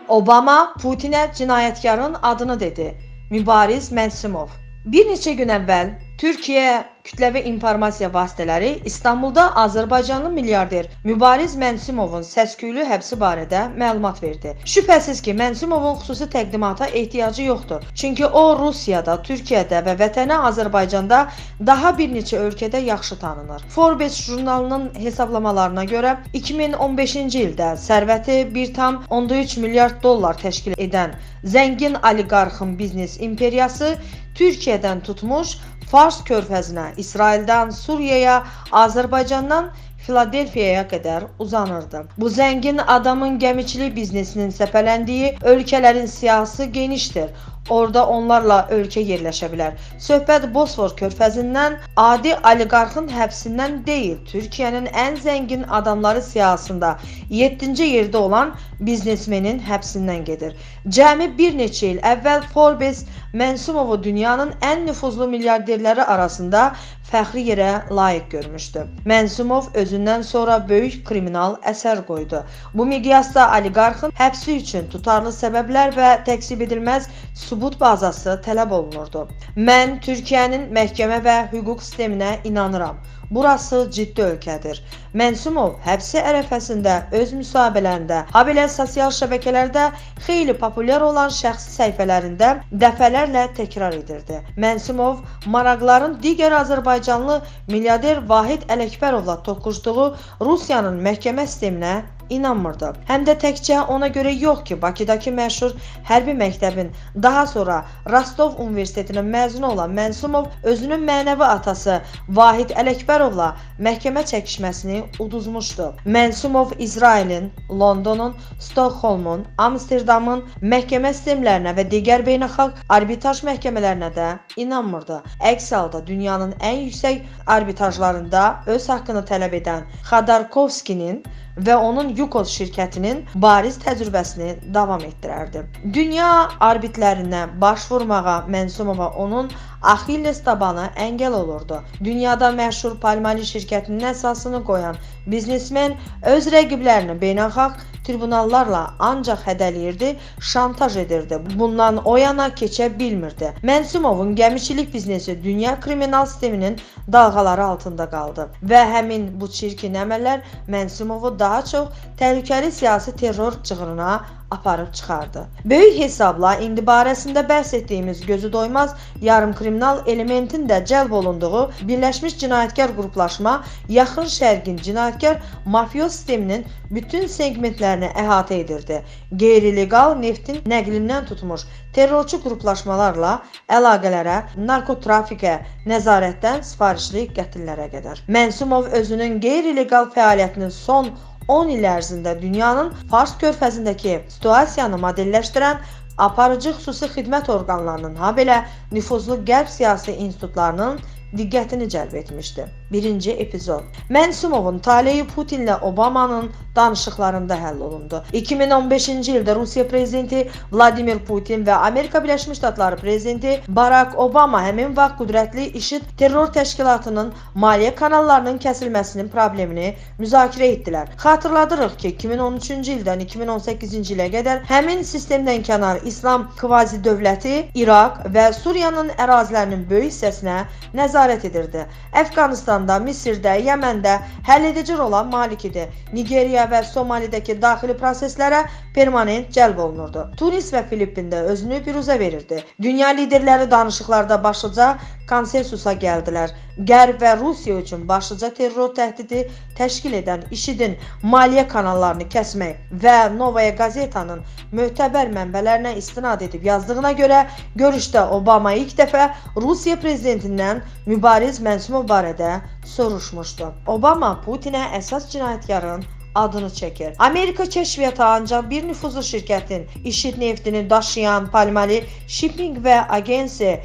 Obama Putinə cinayətkarın adını dedi. Mübariz Mənsimov. Bir neçə gün əvvəl Türkiyə kütləvi informasiya vasitələri İstanbulda Azərbaycanlı milyarder Mübariz Mənsimovun səs-küylü həbsi barədə məlumat verdi. Şübhəsiz ki, Mənsimovun xüsusi təqdimata ehtiyacı yoxdur. Çünki o Rusiyada, Türkiyədə və vətəni Azərbaycanda daha bir neçə ölkədə yaxşı tanınır. Forbes jurnalının hesablamalarına görə 2015-ci ildə sərvəti 1,13 milyard dollar təşkil edən zəngin oliqarxın biznes imperiyası Türkiyədən tutmuş Fars körfəzinə, İsraildən Suriyaya, Azərbaycandan Filadelfiyaya qədər uzanırdı. Bu zəngin adamın gəmiçilik biznesinin səpələndiyi ölkələrin siyahısı genişdir. Orada onlarla ölkə yerləşə bilər. Söhbət Bosfor körfəzindən, adi oliqarxın həbsindən deyil, Türkiyənin ən zəngin adamları siyahısında 7-ci yerdə olan biznesmenin həbsindən gedir. Cəmi bir neçə il əvvəl Forbes Mənsimovu dünyanın ən nüfuzlu milyarderləri arasında fəxri yerə layiq görmüşdü. Mənsimov özündən sonra böyük kriminal əsər qoydu. Bu miqyasda oliqarxın həbsi üçün tutarlı səbəblər və təksib edilməz sübut bazası tələb olunurdu. Mən Türkiyənin məhkəmə və hüquq sisteminə inanıram. Burası ciddi ölkədir. Mənsimov həbsi ərəfəsində öz müsahibələrində, habelə sosial şəbəkələrdə xeyli populyar olan şəxsi səhifələrində dəfələrlə təkrar edirdi. Mənsimov maraqların digər Azərbaycanlı milyarder Vahid Ələkbərovla toqquşduğu Rusiyanın məhkəmə sisteminə inanmırdı. Həm də təkcə ona görə yox ki, Bakıdakı məşhur hərbi məktəbin, daha sonra Rostov Universitetinin məzunu olan Mənsimov özünün mənəvi atası Vahid Ələkbərovla məhkəmə çəkişməsini uduzmuşdu. Mənsimov İsrailin, Londonun, Stokholmun, Amsterdamın məhkəmə sistemlərinə və digər beynəlxalq arbitraj məhkəmələrinə də inanmırdı. Əks halda dünyanın ən yüksək arbitrajlarında öz haqqını tələb edən Xodorkovskinin və onun Yukos şirkətinin bariz təcrübəsini davam etdirərdi. Dünya arbitlərinə baş vurmağa Mənsimova onun Axilles tabanı əngəl olurdu. Dünyada məşhur Palmali şirkətinin əsasını qoyan biznesmen öz rəqiblərini beynəlxalq tribunallarla ancaq hədələyirdi, şantaj edirdi. Bundan o yana keçə bilmirdi. Mənsimovun gəmiçilik biznesi dünya kriminal sisteminin dalğaları altında qaldı və həmin bu çirkin əməllər Mənsimovu daha çox təhlükəli siyasi terror cığırına aparıb çıxardı. Böyük hesabla indi barəsində bəhs etdiyimiz gözü doymaz yarım kriminal elementin də cəlb olunduğu Birləşmiş Cinayətkar qruplaşma Yaxın Şərqin cinayətkar mafiyos sisteminin bütün segmentlərini əhatə edirdi. Qeyri-legal neftin nəqlindən tutmuş terrorçu qruplaşmalarla əlaqələrə, narkotrafikə, nəzarətdən sifarişli qətillərə qədər. Mənsimov özünün qeyri-legal fəaliyyətinin son 10 il ərzində dünyanın Fars körfəzindəki situasiyanı modelləşdirən aparıcı xüsusi xidmət orqanlarının, habelə nüfuzlu qərb siyasi institutlarının diqqətini cəlb etmişdi. 1-ci epizod. Mənsimovun taleyi Putinlə Obamanın danışıqlarında həll olundu. 2015-ci ildə Rusiya prezidenti Vladimir Putin və Amerika Birləşmiş Ştatları prezidenti Barack Obama həmin vaxt qüdrətli IŞİD terror təşkilatının maliyyə kanallarının kəsilməsinin problemini müzakirə etdilər. Xatırladırıq ki, 2013-cü ildən 2018-ci ilə qədər həmin sistemdən kənar İslam kvazi dövləti İraq və Suriyanın ərazilərinin böyük hissəsinə nəzarət edirdi. Əfqanistanda, Misirdə, Yəməndə həlledici rola malik idi. Nigeriya və Somalidəki daxili proseslərə permanent cəlb olunurdu. Tunis və Filippində özünü biruzə verirdi. Dünya liderləri danışıqlarda başlıca konsensusa gəldilər. Qərb və Rusiya üçün başlıca terror təhdidi təşkil edən IŞİDin maliyyə kanallarını kəsmək və Novaya Gazetanın mötəbər mənbələrinə istinad edib yazdığına görə görüşdə Obama ilk dəfə Rusiya prezidentindən Mübariz Mənsimov barədə soruşmuşdu. Obama Putinə əsas cinayətkarın adını çəkir. Amerika kəşfiyyatı ancaq bir nüfuzlu şirkətin IŞİD neftini daşıyan Palmali Shipping və Agency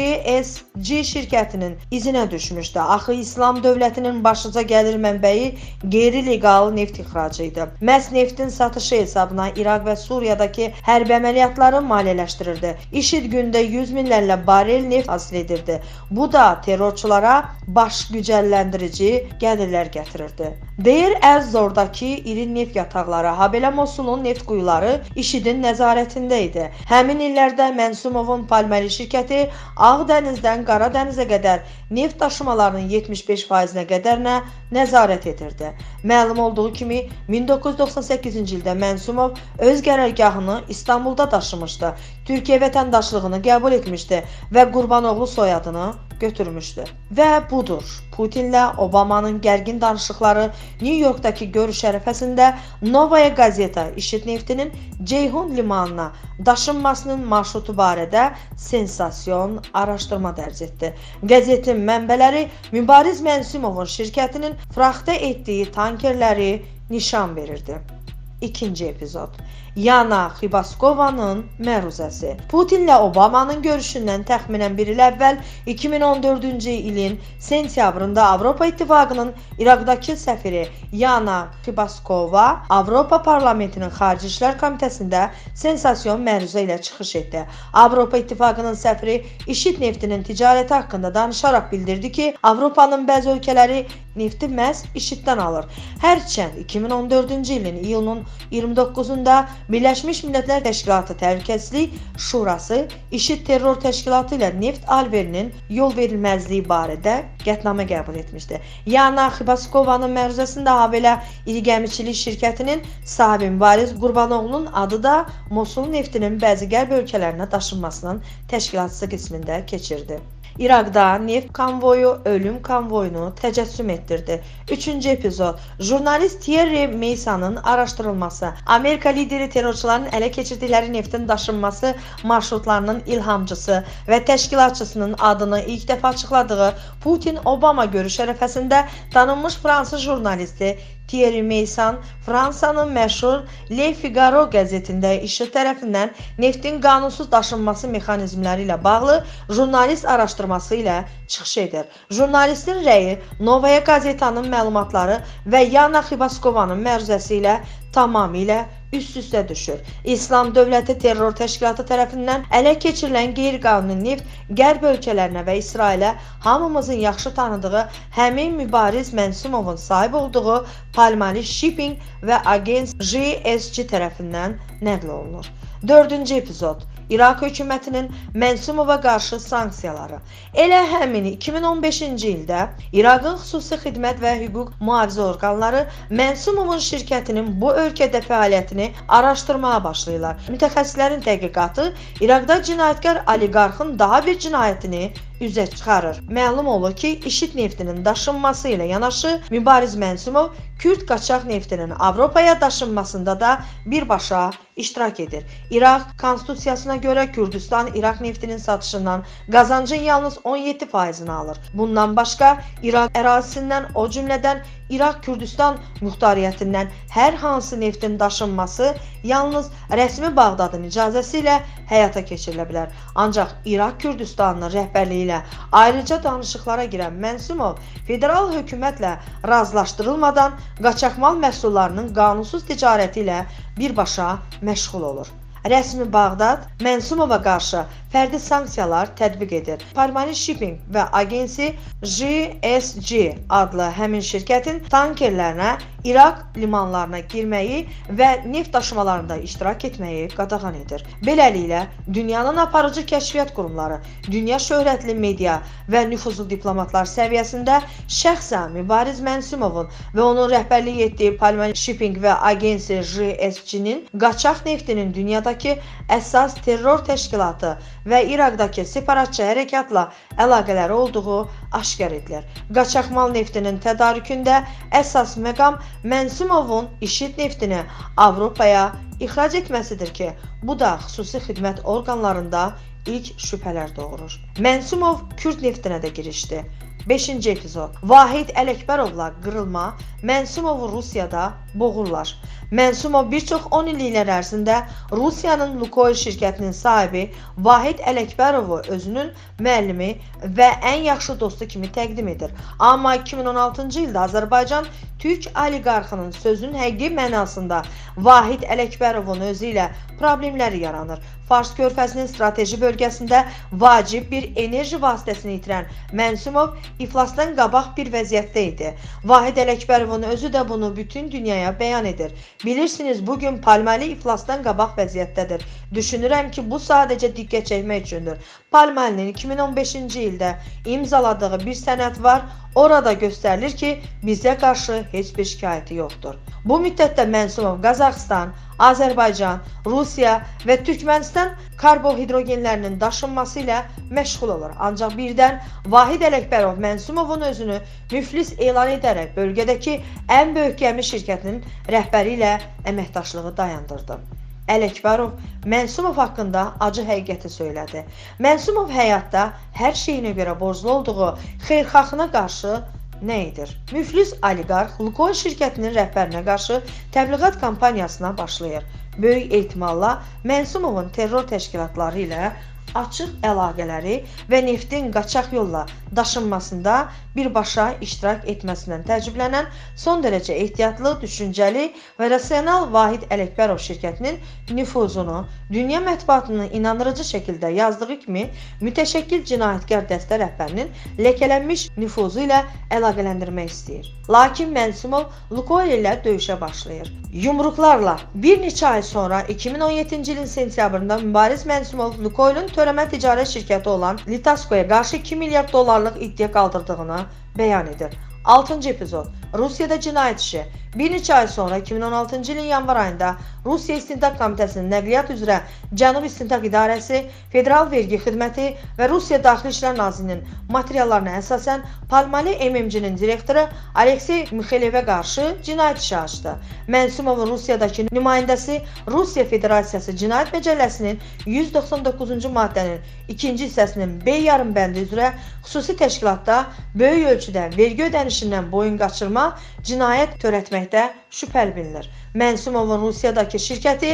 JSG şirkətinin izinə düşmüşdü. Axı İslam dövlətinin başlıca gəlir mənbəyi qeyri-legal neft ixracı idi. Məhz neftin satışı hesabına İraq və Suriyadakı hərbi əməliyyatları maliyyələşdirirdi. IŞİD gündə 100 minlərlə barel neft hasil edirdi. Bu da terrorçulara baş gücəlləndirici gəlirlər gətirirdi. Deir Əz-Zorda İraqdakı iri neft yataqları, habelə Mosulun neft quyuları IŞİDin nəzarətində idi. Həmin illərdə Mənsumovun Palmali şirkəti Ağdənizdən Qara Dənizə qədər neft daşımalarının 75%-nə qədərinə nəzarət edirdi. Məlum olduğu kimi 1998-ci ildə Mənsumov öz qərargahını İstanbulda daşımışdı. Türkiyə vətəndaşlığını qəbul etmişdi və Qurbanoğlu soyadını götürmüşdü. Və budur. Putinlə Obamanın gərgin danışıqları New Yorkdakı görüş ərəfəsində Novaya Gazeta IŞİD neftinin Ceyhun limanına daşınmasının marşrutu barədə sensasiyon araşdırma dərc etdi. Qəzetin mənbələri Mübariz Mənsumovun şirkətinin fraxta etdiyi tankerləri nişan verirdi. İkinci epizod. Yana Xibaskovanın məruzəsi. Putinlə Obamanın görüşündən təxminən bir il əvvəl 2014-cü ilin sentyabrında Avropa İttifaqının İraqdakı səfiri Yana Xibaskova Avropa Parlamentinin Xarici İşlər Komitəsində sensasiyon məruzə ilə çıxış etdi. Avropa İttifaqının səfiri IŞİD neftinin ticarəti haqqında danışaraq bildirdi ki, Avropanın bəzi ölkələri nefti məhz IŞİDdən alır. Hərçənd 2014-cü ilin iyulunun 29-unda Birləşmiş Millətlər Təşkilatı Təhlükəsizlik Şurası IŞİD terror təşkilatı ilə neft alverinin yol verilməzliyi barədə qətnamə qəbul etmişdi. Yana Xibaskovanın məruzəsində habelə iri gəmiçilik şirkətinin sahibi Mübariz Qurbanoğlu'nun adı da Mosul neftinin bəzi qərb ölkələrinə daşınmasının təşkilatçısı qismində keçirdi. İraqda neft konvoyu ölüm konvoyunu təcəssüm etdirdi. Üçüncü epizod. Jurnalist Thierry Meyssan'ın araşdırılması, Amerika lideri terrorçuların ələ keçirdikləri neftin daşınması marşrutlarının ilhamcısı və təşkilatçısının adını ilk dəfə açıqladığı Putin-Obama görüş ərəfəsində tanınmış fransız jurnalisti Thierry Meyssan Fransanın məşhur Le Figaro qəzetində IŞİD tərəfindən neftin qanunsuz daşınması mexanizmləri ilə bağlı jurnalist araşdırması ilə çıxış edir. Jurnalistin rəyi Novaya Gazetanın məlumatları və Yana Xibaskovanın məruzəsi ilə tamamilə üst-üstə düşür. İslam Dövləti Terror Təşkilatı tərəfindən ələ keçirilən qeyri-qanuni neft qərb ölkələrinə və İsrailə hamımızın yaxşı tanıdığı həmin Mübariz Mənsumovun sahib olduğu Palmali Shipping və Agence JSG tərəfindən nəql olunur. Dördüncü epizod. İraq hökumətinin Mənsumova qarşı sanksiyaları. Elə həmin 2015-ci ildə İraqın xüsusi xidmət və hüquq mühafizə orqanları Mənsumovun şirkətinin bu ölkədə fəaliyyətini araşdırmaya başlayırlar. Mütəxəssislərin təhqiqatı İraqda cinayətkar oliqarxın daha bir cinayətini üzə çıxarır. Məlum olur ki, IŞİD neftinin daşınması ilə yanaşı Mübariz Mənsumov Kürd qaçaq neftinin Avropaya daşınmasında da birbaşa iştirak edir. İraq konstitusiyasına görə Kürdistan İraq neftinin satışından qazancın yalnız 17%'ni alır. Bundan başqa İraq ərazisindən, o cümlədən İraq Kürdistan muxtariyyətindən hər hansı neftin daşınması yalnız rəsmi Bağdadın icazəsi ilə həyata keçirilə bilər. Ancaq İraq Kürdistanının rəhbərliyi ilə ayrıca danışıqlara girən Mənsumov federal hökumətlə razılaşdırılmadan qaçaqmal məhsullarının qanunsuz ticarəti ilə birbaşa məşğul olur. Rəsmi Bağdad Mənsumova qarşı fərdi sanksiyalar tətbiq edir. Palmali Shipping və Agensi JSG adlı həmin şirkətin tankerlərinə İraq limanlarına girməyi və neft daşımalarında iştirak etməyi qadağan edir. Beləliklə, dünyanın aparıcı kəşfiyyat qurumları, dünya şöhrətli media və nüfuzlu diplomatlar səviyyəsində şəxsən Mübariz Mənsumovun və onun rəhbərlik etdiyi Palmali Shipping və Agensi JSG-nin qaçaq neftinin dünyadakı əsas terror təşkilatı və İraqdakı separatçı hərəkatla əlaqələri olduğu aşkar edilir. Qaçaqmal neftinin tədarükündə əsas məqam Mənsumovun IŞİD neftini Avropaya ixrac etməsidir ki, bu da xüsusi xidmət orqanlarında ilk şübhələr doğurur. Mənsumov Kürd neftinə də girişdi. 5-ci epizod. Vahid Ələkbərovla qırılma, Mənsumovu Rusiyada boğurlar. Mənsumov bir çox 10 illiklər ərzində Rusiyanın Lukoil şirkətinin sahibi Vahid Ələkbərovu özünün müəllimi və ən yaxşı dostu kimi təqdim edir. Amma 2016-cı ildə Azərbaycan Türk oliqarxının sözün həqiqi mənasında Vahid Ələkbərovun özü ilə problemləri yaranır. Fars körfəzinin strateji bölgəsində vacib bir enerji vasitəsini itirən Mənsumov iflasdan qabaq bir vəziyyətdə idi. Vahid Ələkbərovun özü də bunu bütün dünyaya bəyan edir. Bilirsiniz, bugün Palmali iflasdan qabaq vəziyyətdədir. Düşünürəm ki, bu sadəcə diqqət çəkmək üçündür. Palmalinin 2015-ci ildə imzaladığı bir sənəd var. Orada göstərilir ki, bizə qarşı heç bir şikayəti yoxdur. Bu müddətdə Mənsumov Qazaxıstan, Azərbaycan, Rusiya və Türkmənistan karbohidrogenlərinin daşınması ilə məşğul olur. Ancaq birdən Vahid Ələkbərov Mənsumovun özünü müflis elan edərək bölgədəki ən böyük gəmi şirkətinin rəhbəri ilə əməkdaşlığı dayandırdı. Ələkbərov Mənsumov haqqında acı həqiqəti söylədi. Mənsumov həyatda hər şeyinə görə borclu olduğu xeyirxahına qarşı nə edir? Müflis oliqarx Lukoil şirkətinin rəhbərinə qarşı təbliğat kampaniyasına başlayır. Böyük ehtimalla Mənsumovun terror təşkilatları ilə açıq əlaqələri və neftin qaçaq yolla daşınmasında birbaşa iştirak etməsindən təəccüblənən son dərəcə ehtiyatlı, düşüncəli və rasional Vahid Ələkbərov şirkətinin nüfuzunu dünya mətbuatının inandırıcı şəkildə yazdığı kimi mütəşəkkil cinayətkar dəstə rəhbərinin ləkələnmiş nüfuzu ilə əlaqələndirmək istəyir. Lakin Mənsumov Lukoil ilə döyüşə başlayır. Yumruqlarla bir neçə ay sonra 2017-ci ilin sentyabrında Mübariz Mənsumov Lukoilin törəmə ticarət şirkəti olan Litaskoya qarşı 2 milyard dollarlıq iddia qaldırdığını bəyan edir. 6-cı epizod. Rusiyada cinayət işi. Bir neçə ay sonra 2016-cı ilin yanvar ayında Rusiya İstintaq Komitəsinin Nəqliyyat üzrə Cənub İstintaq İdarəsi, Federal Vergi Xidməti və Rusiya Daxili İşlər Nazirliyinin materiallarına əsasən Palmali MMC-nin direktoru Aleksey Mixelevə qarşı cinayət işi açdı. Mənsumovun Rusiyadakı nümayəndəsi Rusiya Federasiyası Cinayət Məcəlləsinin 199-cu maddənin 2-ci hissəsinin B yarımbəndi üzrə xüsusi təşkilatda böyük ölçüdə vergi ödənişindən boyun qaçırma cinayət törətməkdə şübhəli bilinir. Mənsumovun Rusiyadakı şirkəti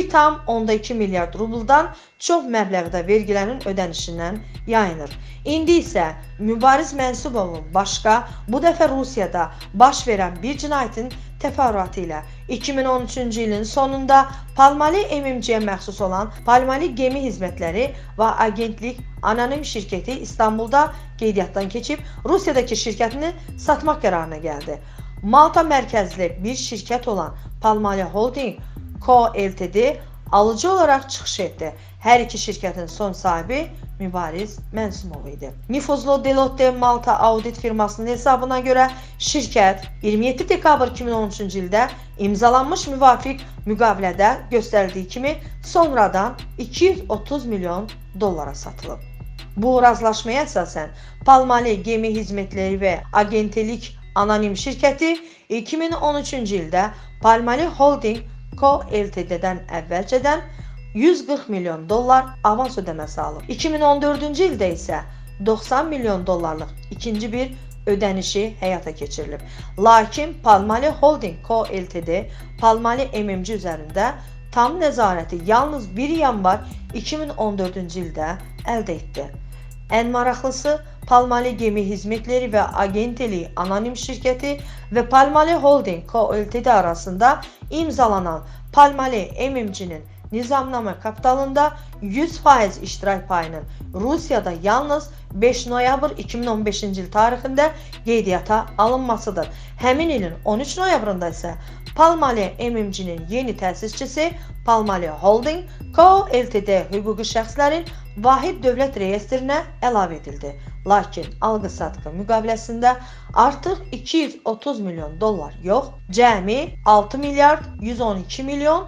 1,2 milyard rubldan çox məbləğdə vergilərin ödənişindən yayınır. İndi isə Mübariz Mənsumovun başqa, bu dəfə Rusiyada baş verən bir cinayətin təfərrüatı ilə 2013-cü ilin sonunda Palmali MMC-yə məxsus olan Palmali Gemi Hizmətləri və Agentlik Anonim şirkəti İstanbulda qeydiyyatdan keçib Rusiyadakı şirkətini satmaq qərarına gəldi. Malta mərkəzli bir şirkət olan Palmali Holding Co. Ltd. Alıcı olaraq çıxış etdi. Hər iki şirkətin son sahibi Mübariz Mənsumov idi. Nüfuzlu Deloitte Malta audit firmasının hesabına görə şirkət 27 dekabr 2013-cü ildə imzalanmış müvafiq müqavilədə göstərildiyi kimi sonradan 230 milyon dollara satılıb. Bu razılaşmaya əsasən Palmali Gemi Hizmətləri və Agentlik Anonim şirkəti 2013-cü ildə Palmali Holding Co. Ltd.'dən əvvəlcədən 140 milyon dollar avans ödəməsi alıb. 2014-cü ildə isə 90 milyon dollarlıq ikinci bir ödənişi həyata keçirilib. Lakin Palmali Holding Co. Ltd. Palmali MMC üzərində tam nəzarəti yalnız 1 yanvar 2014-cü ildə əldə etdi. Ən maraqlısı, Palmali Gemi Hizmətləri və Agentlik Anonim şirkəti və Palmali Holding Co. Ltd. arasında imzalanan Palmali MMC-nin nizamnamə kapitalında 100% iştirak payının Rusiyada yalnız 5 noyabr 2015-ci il tarixində qeydiyyata alınmasıdır. Həmin ilin 13 noyabrında isə Palmali MMC-nin yeni təsisçisi Palmali Holding Co. Ltd. hüquqi şəxslərin vahid dövlət reyestrinə əlavə edildi. Lakin alqı-satqı müqaviləsində artıq 230 milyon dollar yox, cəmi 6 milyard 112 milyon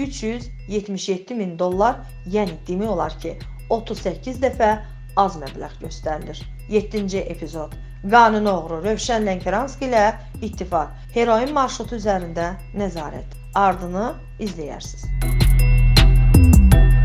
377 min dollar, yəni demək olar ki, 38 dəfə az məbləğ göstərilir. 7-ci epizod. Qanuni oğru Rövşən Lənkəranski ilə ittifaq. Heroin marşrutu üzərində nəzarət. Ardını izləyərsiniz.